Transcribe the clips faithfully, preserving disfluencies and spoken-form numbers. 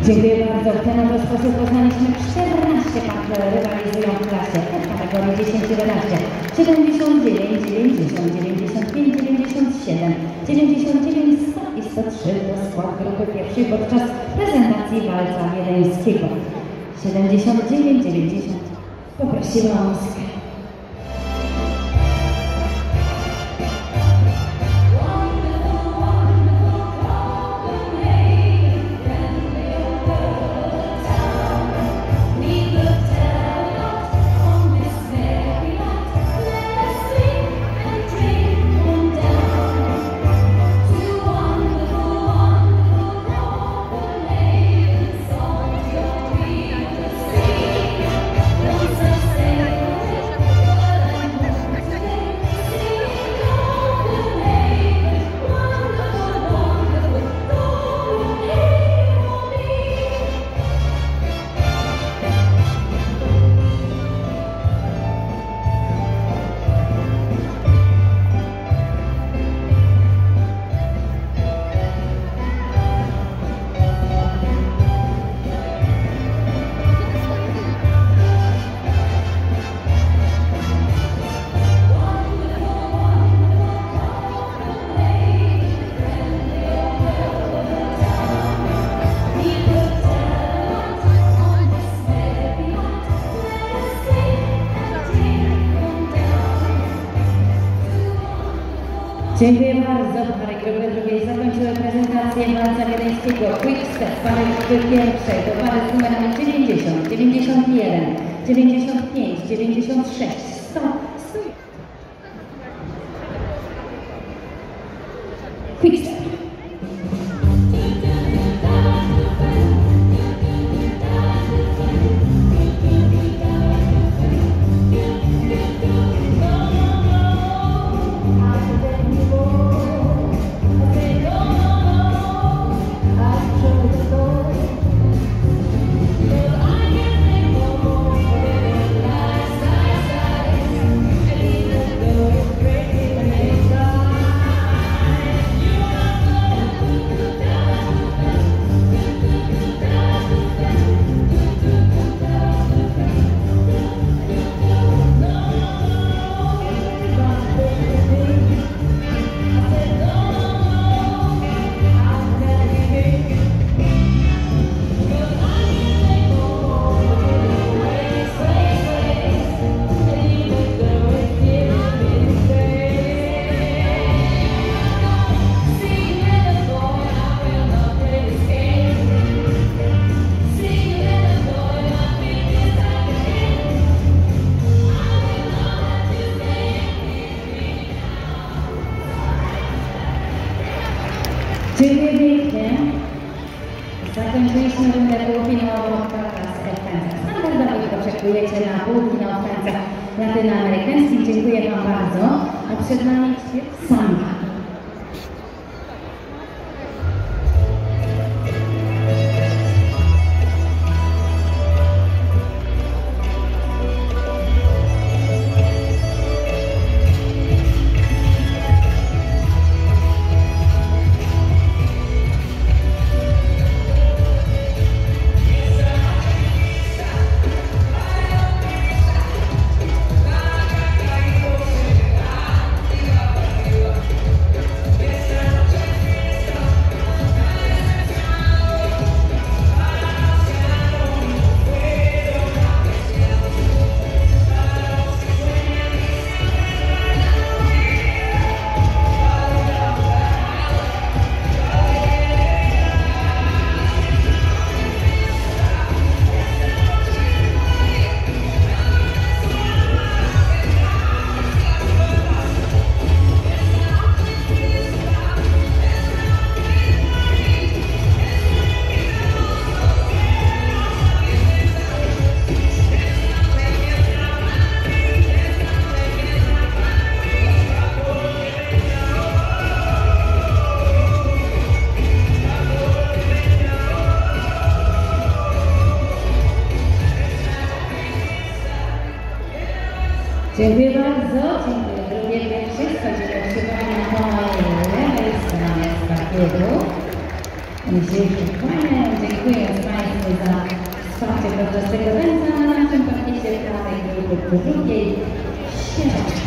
Dziękuję bardzo. W ten oto sposób poznaliśmy czternaście par, które rywalizują w klasie w kategorii dziesięć jedenaście, siedemdziesiąt dziewięć, dziewięćdziesiąt, dziewięćdziesiąt pięć, dziewięćdziesiąt siedem, dziewięćdziesiąt dziewięć, sto i sto trzy to skład grupy pierwszej podczas prezentacji walca wiedeńskiego. siedemdziesiąt dziewięć, dziewięćdziesiąt. Poprosiła o muzykę. Dziękuję bardzo. Pary grupy drugiej zakończyły prezentację walca wiedeńskiego Quick Step. Pary grupy pierwszej to pary z numerami dziewięćdziesiąt, dziewięćdziesiąt jeden, dziewięćdziesiąt pięć, dziewięćdziesiąt sześć, sto, sto. Quick Step. Dziękuję pięknie. Zakończyliśmy rundę półfinałową w tańcach. Standardowych oczekujecie na półfinał w tańcach latynoamerykańskich. Dziękuję Wam bardzo. A przed nami samba. Dziękuję bardzo. Dziękuję drugie pierwsze. Chodzimy przypomina po mojej lewej stronie z pakietu. Dziękuję. Dziękuję. bardzo z tego ręca, na naszym parkiecie prawej grupy drugiej Świeżaczka.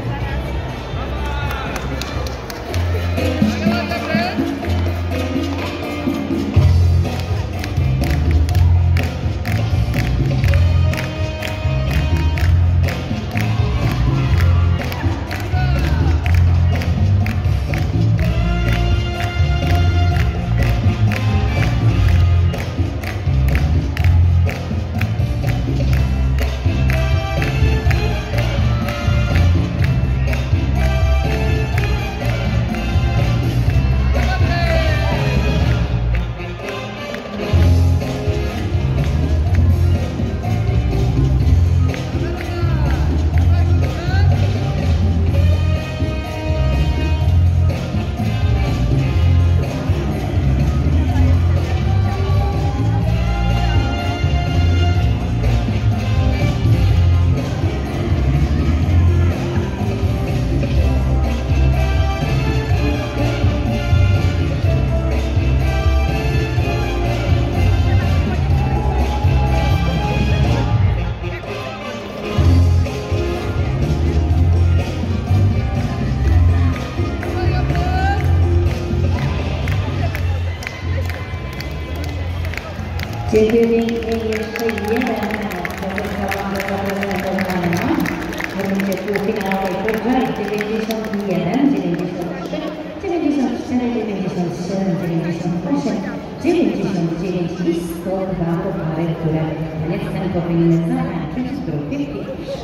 Dziękuję pięknie. Jeszcze jeden temat pozostało do zaprezentowania w rundzie półfinałowej Purżar dziewięćdziesiąt jeden, dziewięćdziesiąt trzy, dziewięćdziesiąt cztery, dziewięćdziesiąt siedem, dziewięćdziesiąt osiem, dziewięćdziesiąt dziewięć i sto dwa to pary, które koniec ten powinny zakończyć w grupie pierwszej.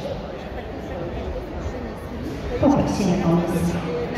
Popatrzcie o nas.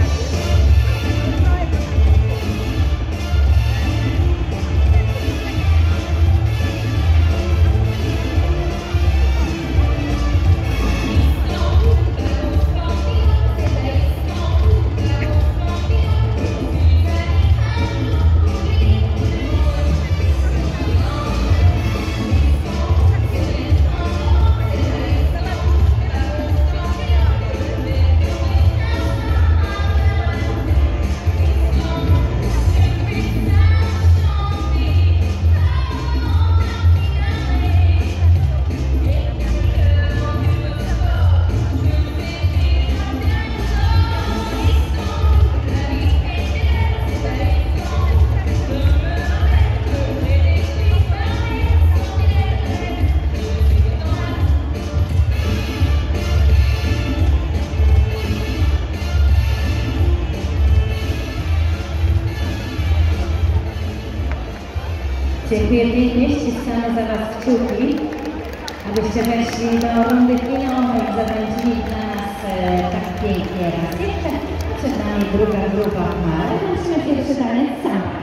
Dziękuję pięknie, ściskamy za Was kciuki, abyście weszli do rundy finałowej i zatańczyli dla nas e, tak pięknie raz jeszcze. Przed nami druga grupa par. Zobaczymy pierwszy taniec sam.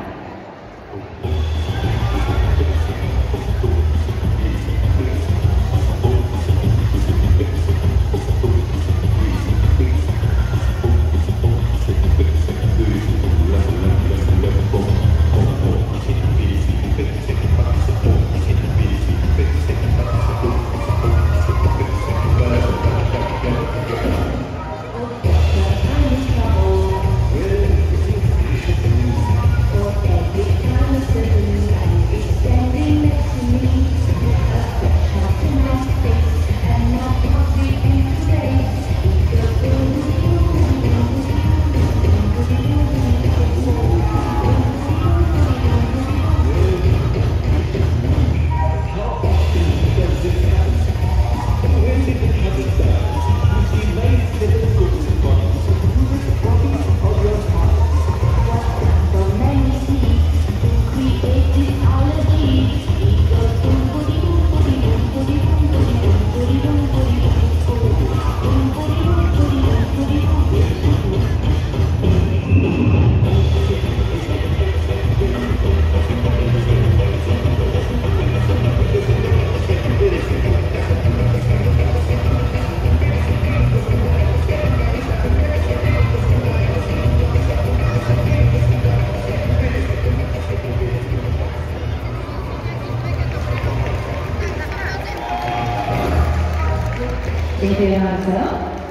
Dziękuję bardzo.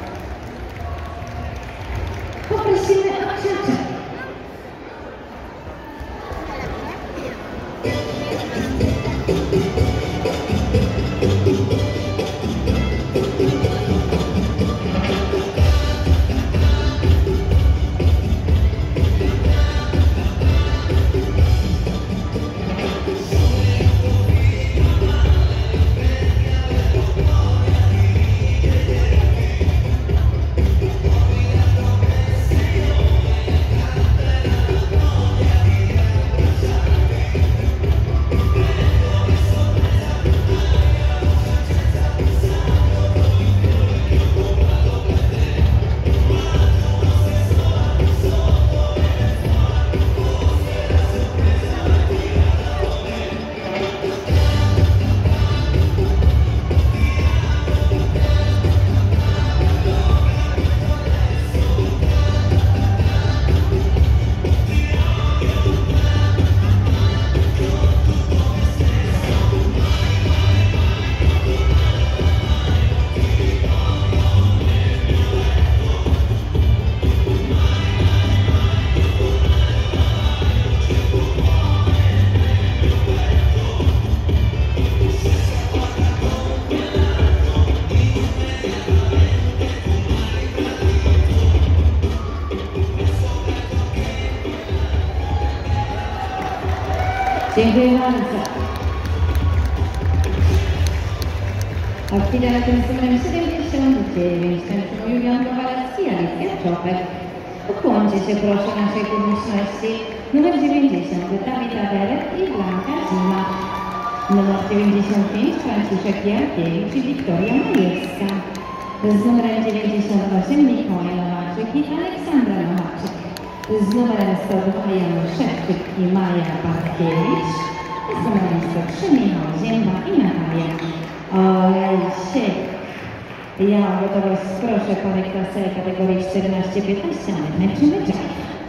Poprosimy o krzycze. Dziękuję bardzo. A w finale tym numerem siedemdziesiąt dziewięć tańczą Julian Kowalewski, Alicja Czopek. Ukłoncie się proszę naszej publiczności. Numer dziewięćdziesiąt Dawid Aderek i Blanka Zima. Numer dziewięćdziesiąt pięć Franciszek Jarkiewicz i Wiktoria Majewska. Z numerem dziewięćdziesiąt osiem Mikołaj Nowaczyk i Aleksandra Nowaczyk. Z numerem sto dwa Jan Szewczyk i Maja Bartkiewicz. Z numerem sto trzy Michał Zięba i Natalia Olejsiek. Ja mam gotowość, proszę panie klasy kategorii czternaście piętnaście, ale męczymy czas.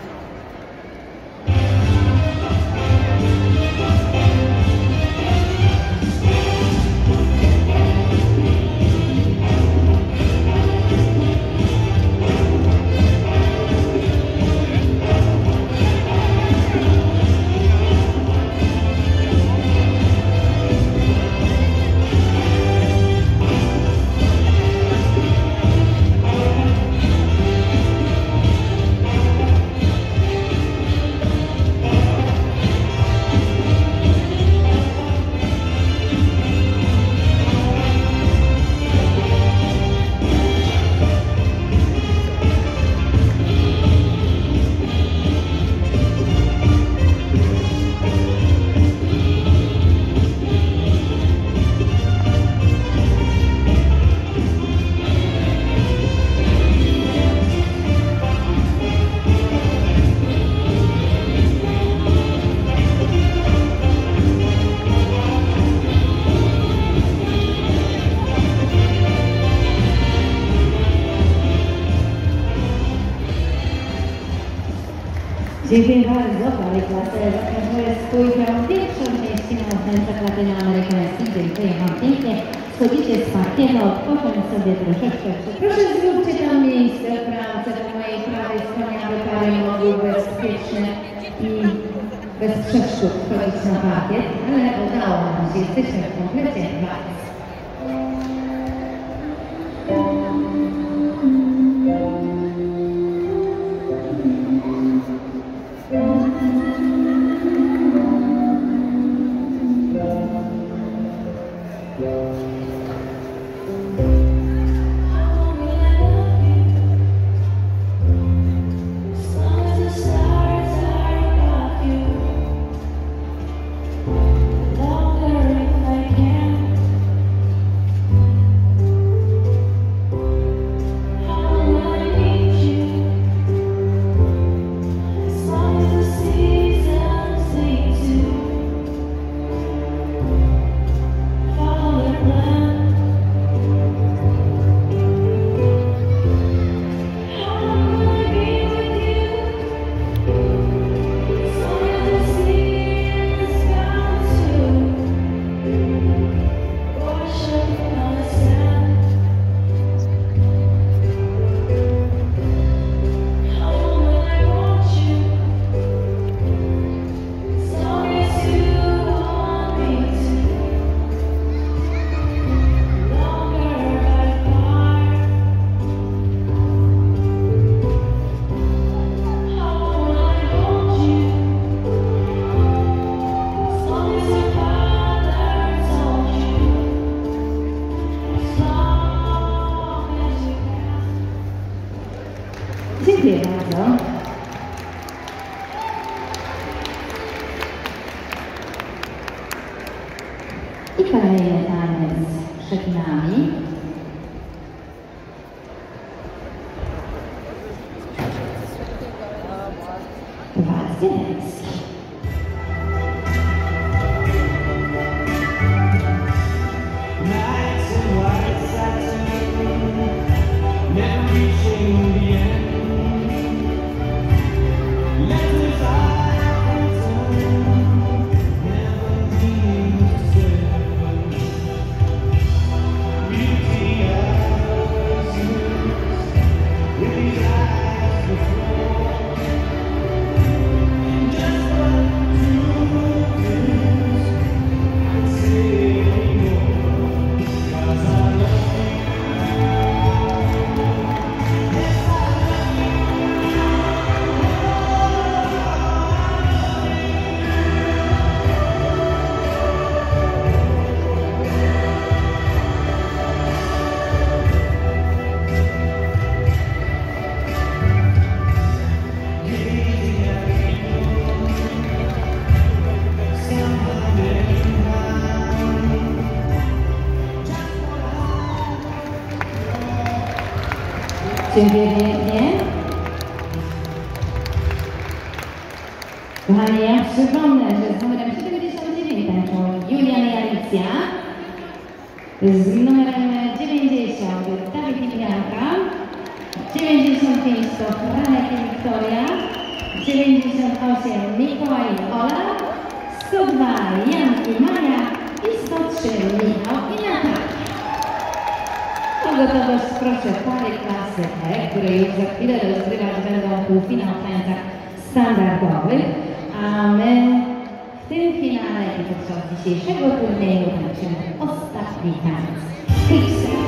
Dziękuję bardzo, panie klasy. Zakończymy spójkę pierwszą część finałowego latynoamerykańskich. Dziękuję wam pięknie. Schodzicie z parkietu, odpocząć sobie troszeczkę. Proszę zróbcie tam miejsce w bramce po mojej prawej stronie, aby pary mogły bezpiecznie i bez przeszkód wchodzić na parkiet, ale udało nam się, jesteśmy w komplecie walki. Dziękuję bardzo. I kolejny taniec przed nami. Walc wiedeński. We Dziękuję pięknie. Kochani, ja przypomnę, że z numerem siedemdziesiąt dziewięć tańczą Julian i Alicja, z numerem dziewięćdziesiąt Dawid i Bianka, dziewięćdziesiąt pięć to Franek i Wiktoria, dziewięćdziesiąt osiem Mikołaj i Ola, sto dwa Jan i Maja i sto trzy Michał i Natalia. O gotowość proszę pary klasy E, które już za chwilę rozgrywać będą półfinał w tańcach standardowych, a my w tym finale i podczas dzisiejszego turnieju tańczymy ostatni taniec. Pixel.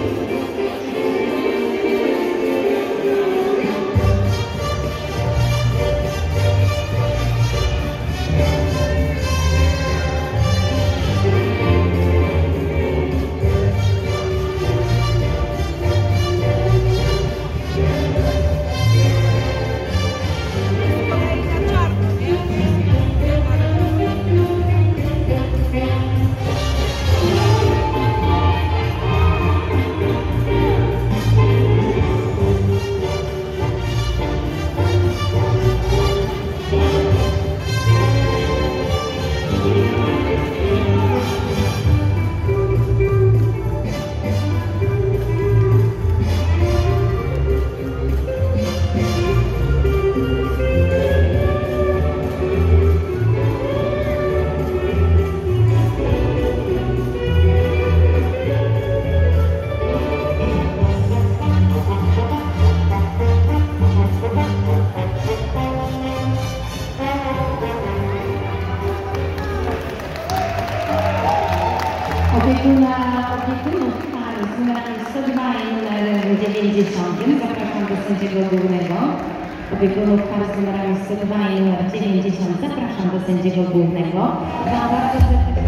Opiekuna, opiekunów par z numerami sto dwa i numerem dziewięćdziesiąt. Zapraszam do sędziego głównego. Opiekunów par z numerami sto dwa i numer dziewięćdziesiąt. Zapraszam do sędziego głównego. Wam bardzo serdecznie.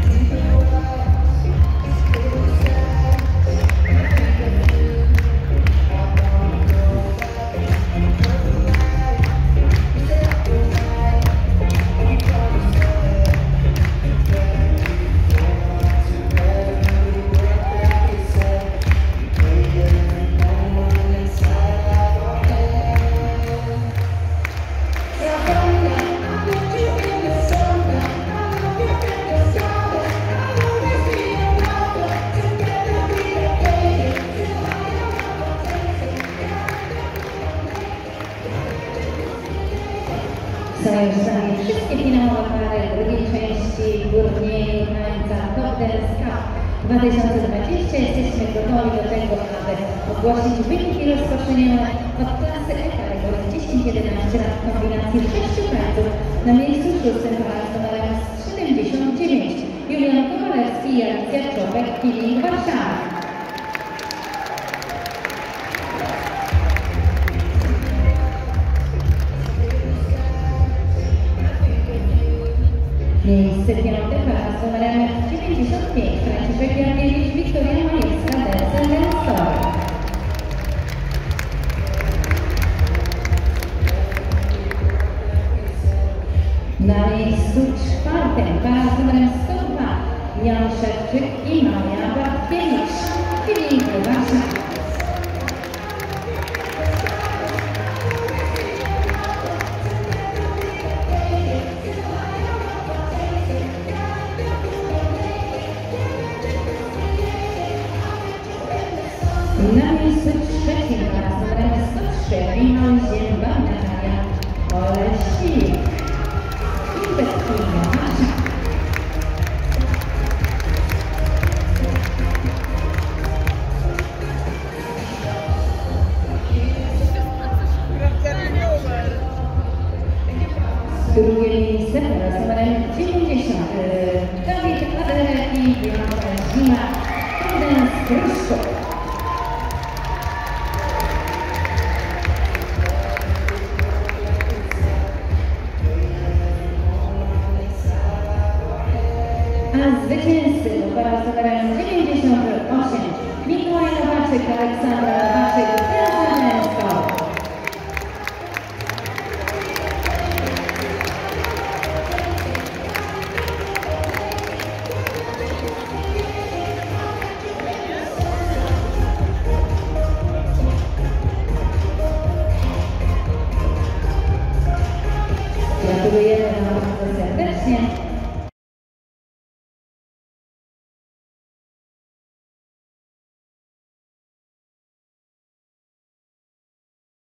Są już sami wszystkie finałowe pary drugiej części turnieju tańca Top Dance Cup dwa tysiące dwadzieścia. Jesteśmy gotowi do tego, aby ogłosić wyniki rozpoczyniowe od klasy E kategorii dziesięć jedenaście lat w kombinacji sześciu tańców. Na miejscu szóstym para z numerem siedemdziesiąt dziewięć Julian Kowalewski i Alicja Czopek, Killing, Warszawa. Miejsce piąte para z numerem dziewięćdziesiąt pięć Franciszek Jarkiewicz, Wiktoria Majewska, Dance and Story. Na miejscu czwartym para z numerem sto dwa Jan Szewczyk i Maja Bartkiewicz, Killing, Warszawa. Na miejscu trzecim para z numerem sto trzy Michał Zięba, Natalia Olesik. Inwestycja Warszawa. Drugie miejsce para z numerem dziewięćdziesiąt Dawid Aderek i Bianka Zima, Dance Pruszczuk. A zwycięzcy to para z numerem dziewięćdziesiąt osiem Mikołaj Nowaczyk, Aleksandra Nowaczyk, Dance. Gratulujemy Wam bardzo serdecznie.